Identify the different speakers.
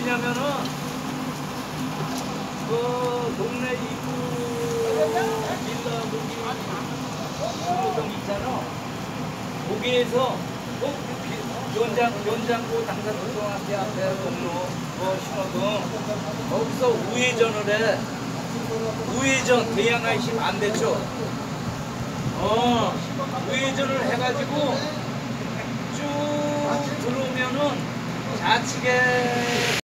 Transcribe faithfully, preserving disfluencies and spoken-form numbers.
Speaker 1: 어디냐면은 그 동네 입구 빌라 거기 신호등 있잖아. 거기에서 꼭 연장 연장고 당산초등학교 앞에 동로 뭐 신호등 거기서 우회전을 해. 우회전 대양아이씨 반대쪽. 어 우회전을 해가지고 쭉 들어오면은 좌측에